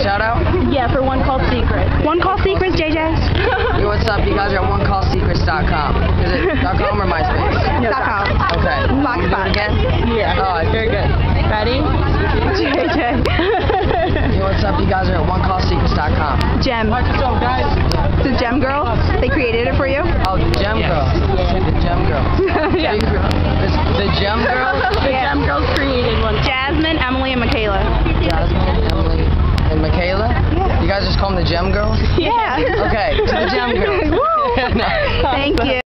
shout out? Yeah, for One Call Secret. One Call Secrets, JJ. Yo, what's up? You guys are at onecallsecrets.com. Is it .com or MySpace? No, .com. Okay. Can you do it again? Yeah. Oh, very good. Ready? JJ. Yo, what's up? You guys are at onecallsecrets.com. Gem. The Gem Girl. They created it for you. Oh, the Gem Girl. The Gem Girl. Yeah. The Gem Girl? The Gem Girls created one. Jasmine, Emily, and Michaela. Jasmine, Emily, and Michaela? Yeah. You guys just call them the Gem Girls? Yeah. Okay, to the Gem Girls. Woo. Thank you.